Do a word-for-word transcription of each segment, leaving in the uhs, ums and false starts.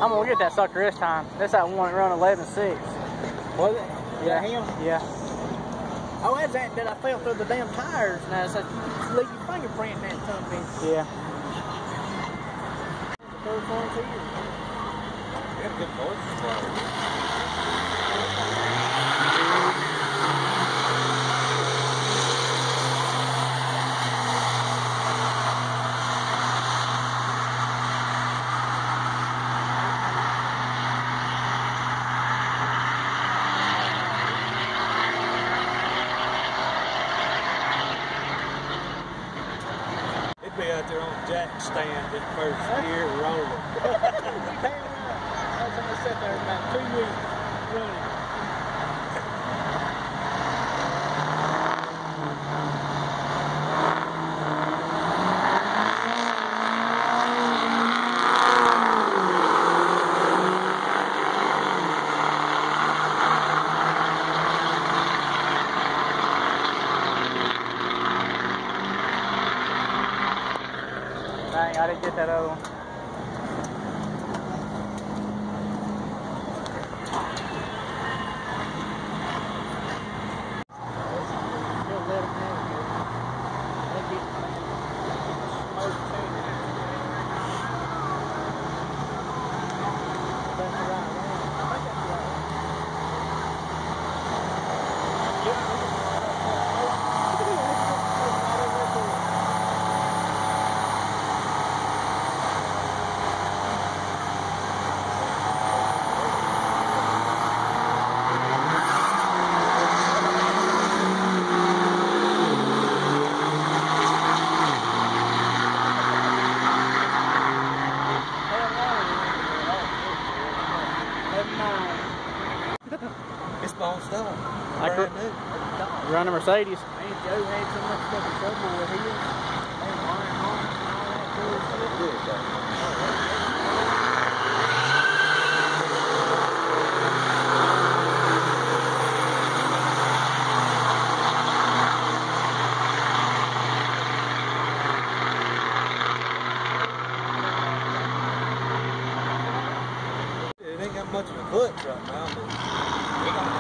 I'm gonna get that sucker this time. That's that one that run eleven six. Was it? Yeah. Him? Yeah. Oh, that's that that I fell through the damn tires. Now it's like you leave your fingerprint in that ton piece. Yeah. The first one to you. You have good voice. Be out there on jack stand at first year rolling. Damn right. I was gonna sit there about two weeks running. Dang, I didn't get that other one. It's bone stone. Like Brand new. Run a Mercedes. Man, Joe had so much fucking trouble with his. And wiring harness and all that bullshit. It ain't got much of a clutch right now, but it don't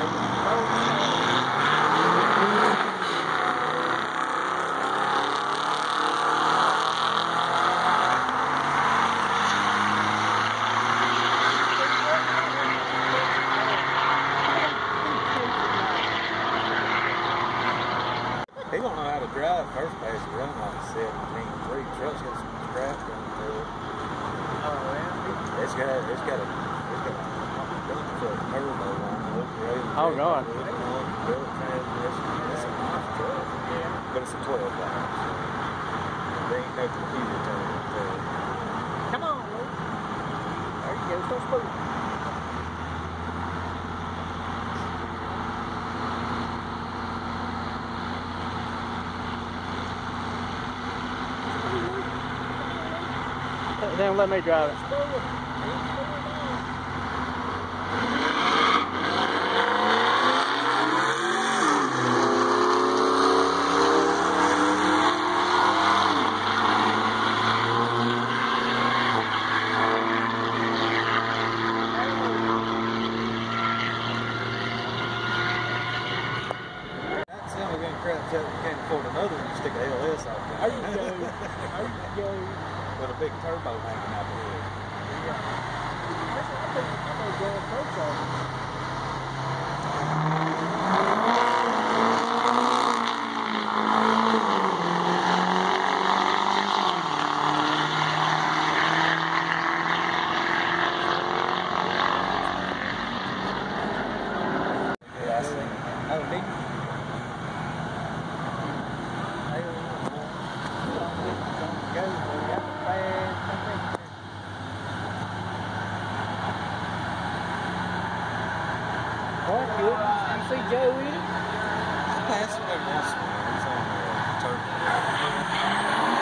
He don't know how to drive first pass to run like seventeen three. Truck's got some scrap going through it. Oh, yeah. It's got it's got a it's got a turbo on it. Oh, God. Built transmission. It's a nice truck. Yeah. But it's a twelve valve. There ain't no computer turning it through. Come on, Luke. There you go. So smooth. They don't let me drive it. That's the only thing crap that you can't afford another one. You stick a L S off there. There you go. There you go. With a big turbo hanging out the hood. Yeah. That's what I think. I'm going to go and pro charge. Yeah, I see. Oh, neat. What? You, you see Joe in it? That's what I'm asking. It's on the turbo.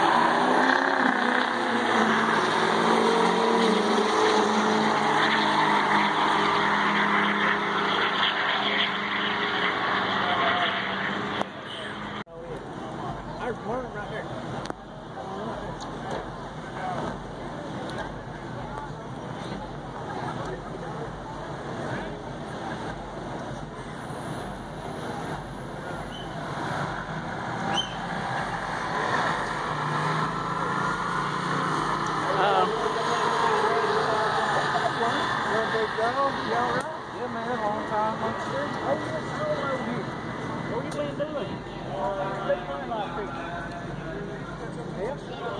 There's one right there. you been doing? Been doing like this. Yep.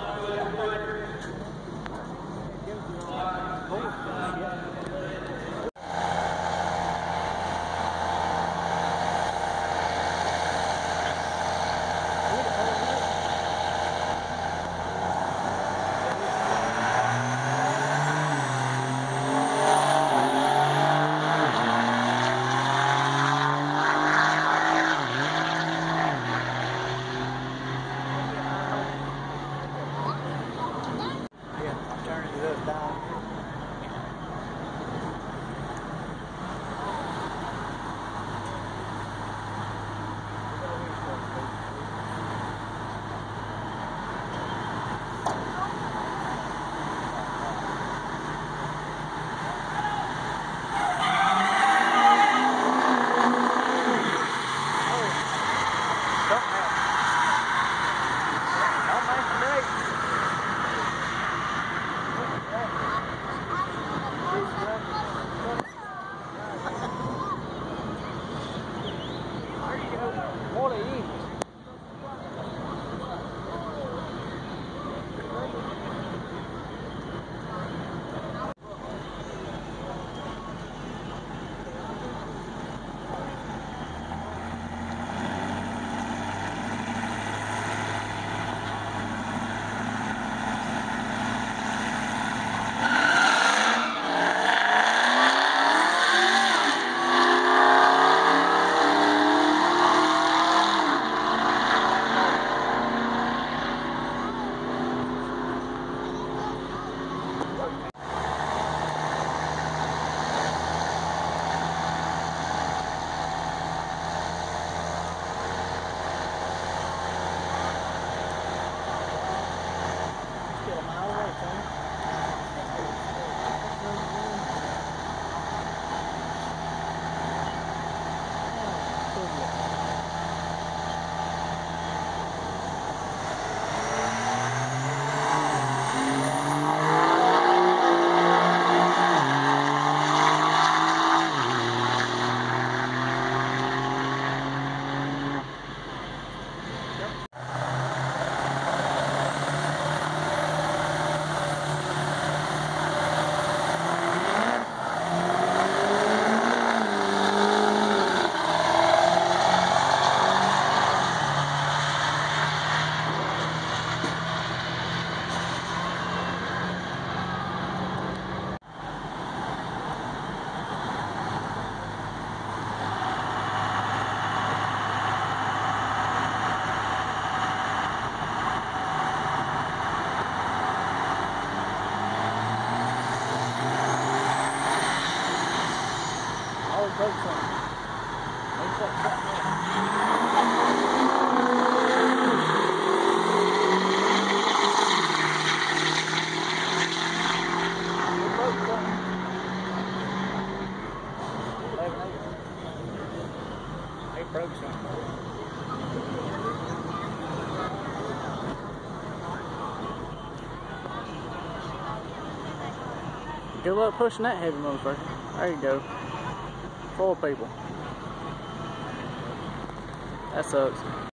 Turning it up down. What are you? Broke something. Makes that something else. It broke something. eleven eight. It broke something. Good luck pushing that heavy motherfucker. There you go. Four people. That sucks.